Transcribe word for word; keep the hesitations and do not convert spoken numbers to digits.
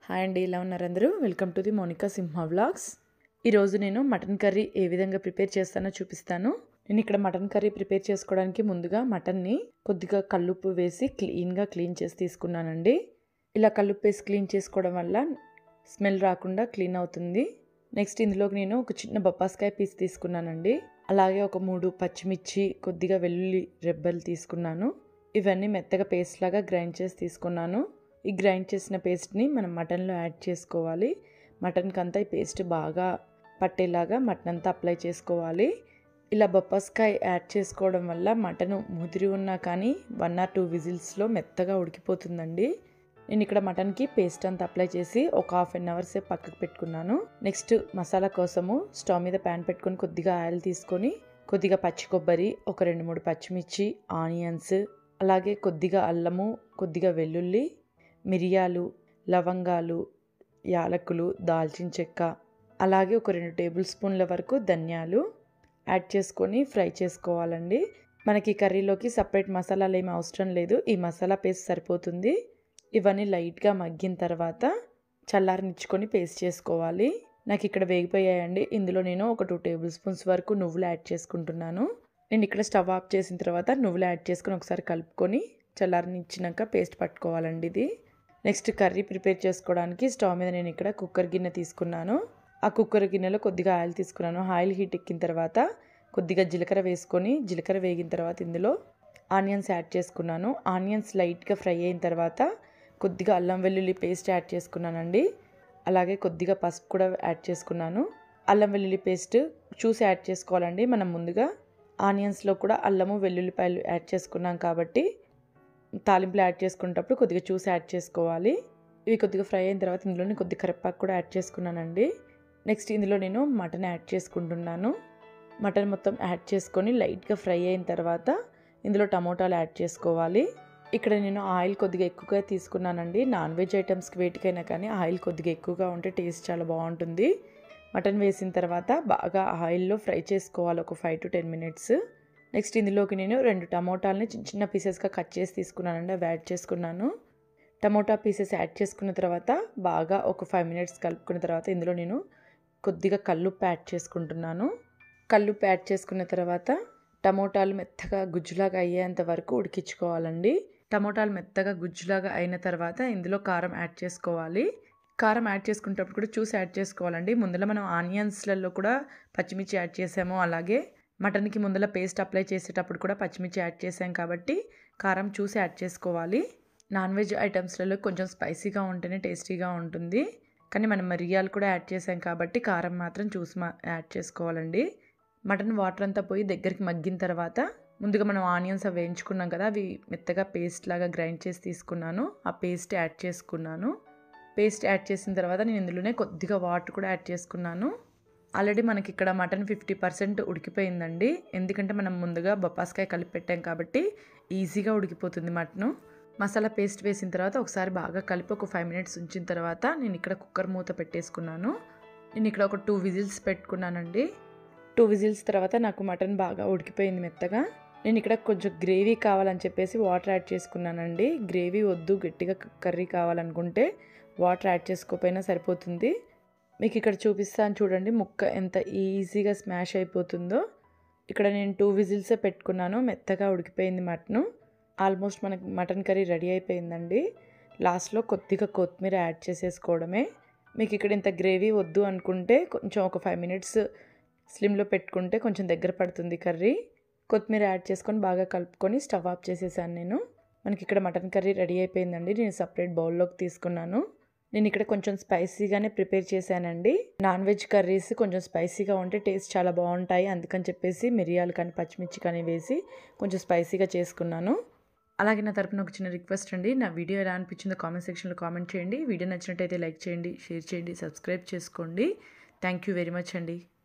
Hi అండి, ఎలా ఉన్నారు అందరూ? Welcome to the Monika Simha vlogs. ఈరోజు నేను మటన్ కర్రీ ఏ విధంగా ప్రిపేర్ చేస్తానో చూపిస్తాను. నేను ఇక్కడ మటన్ కర్రీ ప్రిపేర్ చేసుకోవడానికి ముందుగా మటన్ని కొద్దిగా కల్లుప్పు వేసి క్లీన్గా క్లీన్ చేసి తీసుకున్నానండి. ఇలా కల్లుప్పు వేసి క్లీన్ చేసుకోవడం వల్ల స్మెల్ రాకుండా క్లీన్ అవుతుంది. నెక్స్ట్ ఇందులోకి నేను ఒక చిన్న బొప్పాస్కాయ పీస్ తీసుకున్నానండి. అలాగే ఒక మూడు పచ్చిమిర్చి, కొద్దిగా వెల్లుల్లి రెబ్బలు తీసుకున్నాను. ఇవన్నీ మెత్తగా పేస్ట్ లాగా గ్రైండ్ చేసి తీసుకున్నాను. ఈ గ్రైండ్ చేసిన పేస్ట్ని మనం మటన్లో యాడ్ చేసుకోవాలి. మటన్కి అంతా ఈ పేస్ట్ బాగా పట్టేలాగా మటన్ అంతా అప్లై చేసుకోవాలి. ఇలా బొప్పాస్కాయ యాడ్ చేసుకోవడం వల్ల మటన్ ముదిరి ఉన్నా కానీ వన్ ఆర్ టూ విజిల్స్లో మెత్తగా ఉడికిపోతుందండి. నేను ఇక్కడ మటన్కి పేస్ట్ అంతా అప్లై చేసి ఒక హాఫ్ అన్ అవర్ సేపు పక్కకు పెట్టుకున్నాను. నెక్స్ట్ మసాలా కోసము స్టవ్ మీద ప్యాన్ పెట్టుకొని కొద్దిగా ఆయిల్ తీసుకొని కొద్దిగా పచ్చి కొబ్బరి, ఒక రెండు మూడు పచ్చిమిర్చి, ఆనియన్స్, అలాగే కొద్దిగా అల్లము, కొద్దిగా వెల్లుల్లి, మిరియాలు, లవంగాలు, యాలకులు, దాల్చిన చెక్క, అలాగే ఒక రెండు టేబుల్ స్పూన్ల వరకు ధనియాలు యాడ్ చేసుకొని ఫ్రై చేసుకోవాలండి. మనకి కర్రీలోకి సపరేట్ మసాలాలు ఏమి అవసరం లేదు, ఈ మసాలా పేస్ట్ సరిపోతుంది. ఇవన్నీ లైట్గా మగ్గిన తర్వాత చల్లారనిచ్చుకొని పేస్ట్ చేసుకోవాలి. నాకు ఇక్కడ వేగిపోయాయండి. ఇందులో నేను ఒక టూ టేబుల్ స్పూన్స్ వరకు నువ్వులు యాడ్ చేసుకుంటున్నాను. నేను ఇక్కడ స్టవ్ ఆఫ్ చేసిన తర్వాత నువ్వులు యాడ్ చేసుకొని ఒకసారి కలుపుకొని చల్లారనిచ్చినాక పేస్ట్ పట్టుకోవాలండి ఇది. నెక్స్ట్ కర్రీ ప్రిపేర్ చేసుకోవడానికి స్టవ్ మీద నేను ఇక్కడ కుక్కర్ గిన్నె తీసుకున్నాను. ఆ కుక్కర్ గిన్నెలో కొద్దిగా ఆయిల్ తీసుకున్నాను. ఆయిల్ హీట్ ఎక్కిన తర్వాత కొద్దిగా జీలకర్ర వేసుకొని జీలకర్ర వేగిన తర్వాత ఇందులో ఆనియన్స్ యాడ్ చేసుకున్నాను. ఆనియన్స్ లైట్గా ఫ్రై అయిన తర్వాత కొద్దిగా అల్లం వెల్లుల్లి పేస్ట్ యాడ్ చేసుకున్నానండి. అలాగే కొద్దిగా పసుపు కూడా యాడ్ చేసుకున్నాను. అల్లం వెల్లుల్లి పేస్ట్ చూసి యాడ్ చేసుకోవాలండి. మనం ముందుగా ఆనియన్స్లో కూడా అల్లము వెల్లుల్లిపాయలు యాడ్ చేసుకున్నాం కాబట్టి తాలింపులు యాడ్ చేసుకునేటప్పుడు కొద్దిగా చూసి యాడ్ చేసుకోవాలి. ఇవి కొద్దిగా ఫ్రై అయిన తర్వాత ఇందులో నేను కొద్దిగా కరివేపాకు కూడా యాడ్ చేసుకున్నానండి. నెక్స్ట్ ఇందులో నేను మటన్ యాడ్ చేసుకుంటున్నాను. మటన్ మొత్తం యాడ్ చేసుకొని లైట్గా ఫ్రై అయిన తర్వాత ఇందులో టమోటాలు యాడ్ చేసుకోవాలి. ఇక్కడ నేను ఆయిల్ కొద్దిగా ఎక్కువగా తీసుకున్నానండి. నాన్ వెజ్ ఐటమ్స్కి వేటికైనా కానీ ఆయిల్ కొద్దిగా ఎక్కువగా ఉంటే టేస్ట్ చాలా బాగుంటుంది. మటన్ వేసిన తర్వాత బాగా ఆయిల్లో ఫ్రై చేసుకోవాలి ఒక five to ten minutes. Next ఇందులోకి నేను రెండు టమోటాలని చిన్న చిన్న పీసెస్గా కట్ చేసి తీసుకున్నానండి, అవి యాడ్ చేసుకున్నాను. టమోటా పీసెస్ యాడ్ చేసుకున్న తర్వాత బాగా ఒక ఫైవ్ మినిట్స్ కలుపుకున్న తర్వాత ఇందులో నేను కొద్దిగా కల్లుప్పు యాడ్ చేసుకుంటున్నాను. కల్లుప్పు యాడ్ చేసుకున్న తర్వాత టమోటాలు మెత్తగా గుజ్జులాగా అయ్యేంత వరకు ఉడికించుకోవాలండి. టమోటాలు మెత్తగా గుజ్జులాగా అయిన తర్వాత ఇందులో కారం యాడ్ చేసుకోవాలి. కారం యాడ్ చేసుకునేటప్పుడు కూడా చూసి యాడ్ చేసుకోవాలండి. ముందర మనం ఆనియన్స్లలో కూడా పచ్చిమిర్చి యాడ్ చేసాము, అలాగే మటన్కి ముందర పేస్ట్ అప్లై చేసేటప్పుడు కూడా పచ్చిమిర్చి యాడ్ చేసాం కాబట్టి కారం చూసి యాడ్ చేసుకోవాలి. నాన్ వెజ్ ఐటమ్స్లలో కొంచెం స్పైసీగా ఉంటేనే టేస్టీగా ఉంటుంది, కానీ మనం మిరియాలు కూడా యాడ్ చేసాం కాబట్టి కారం మాత్రం చూసి యాడ్ చేసుకోవాలండి. మటన్ వాటర్ అంతా పోయి దగ్గరికి మగ్గిన తర్వాత ముందుగా మనం ఆనియన్స్ అవి వేయించుకున్నాం కదా, అవి మెత్తగా పేస్ట్ లాగా గ్రైండ్ చేసి తీసుకున్నాను. ఆ పేస్ట్ యాడ్ చేసుకున్నాను. పేస్ట్ యాడ్ చేసిన తర్వాత నేను ఇందులోనే కొద్దిగా వాటర్ కూడా యాడ్ చేసుకున్నాను. ఆల్రెడీ మనకి ఇక్కడ మటన్ ఫిఫ్టీ పర్సెంట్ ఉడికిపోయిందండి, ఎందుకంటే మనం ముందుగా బొప్పాస్కాయ కలిపి పెట్టాం కాబట్టి ఈజీగా ఉడికిపోతుంది మటను. మసాలా పేస్ట్ వేసిన తర్వాత ఒకసారి బాగా కలిపి ఒక ఫైవ్ మినిట్స్ ఉంచిన తర్వాత నేను ఇక్కడ కుక్కర్ మూత పెట్టేసుకున్నాను. నేను ఇక్కడ ఒక టూ విజిల్స్ పెట్టుకున్నానండి. టూ విజిల్స్ తర్వాత నాకు మటన్ బాగా ఉడికిపోయింది మెత్తగా. నేను ఇక్కడ కొంచెం గ్రేవీ కావాలని చెప్పేసి వాటర్ యాడ్ చేసుకున్నానండి. గ్రేవీ వద్దు, గట్టిగా కర్రీ కావాలనుకుంటే వాటర్ యాడ్ చేసుకోకపోయినా సరిపోతుంది. మీకు ఇక్కడ చూపిస్తాను చూడండి, ముక్క ఎంత ఈజీగా స్మాష్ అయిపోతుందో. ఇక్కడ నేను టూ విజిల్సే పెట్టుకున్నాను, మెత్తగా ఉడికిపోయింది మటను. ఆల్మోస్ట్ మనకి మటన్ కర్రీ రెడీ అయిపోయిందండి. లాస్ట్లో కొద్దిగా కొత్తిమీర యాడ్ చేసేసుకోవడమే. మీకు ఇక్కడ ఇంత గ్రేవీ వద్దు అనుకుంటే కొంచెం ఒక ఫైవ్ మినిట్స్ స్లిమ్లో పెట్టుకుంటే కొంచెం దగ్గర పడుతుంది కర్రీ. కొత్తిమీర యాడ్ చేసుకొని బాగా కలుపుకొని స్టవ్ ఆఫ్ చేసేసాను నేను. మనకి ఇక్కడ మటన్ కర్రీ రెడీ అయిపోయిందండి. నేను సపరేట్ బౌల్లోకి తీసుకున్నాను. నేను ఇక్కడ కొంచెం స్పైసీగానే ప్రిపేర్ చేశానండి. నాన్ వెజ్ కర్రీస్ కొంచెం స్పైసీగా ఉంటే టేస్ట్ చాలా బాగుంటాయి, అందుకని చెప్పేసి మిరియాలు కానీ పచ్చిమిర్చి కానీ వేసి కొంచెం స్పైసీగా చేసుకున్నాను. అలాగే నా తరపున ఒక చిన్న రిక్వెస్ట్ అండి, నా వీడియో ఎలా అనిపించిందో కామెంట్ సెక్షన్లో కామెంట్ చేయండి. వీడియో నచ్చినట్టయితే లైక్ చేయండి, షేర్ చేయండి, సబ్స్క్రైబ్ చేసుకోండి. థ్యాంక్ యూ వెరీ మచ్ అండి.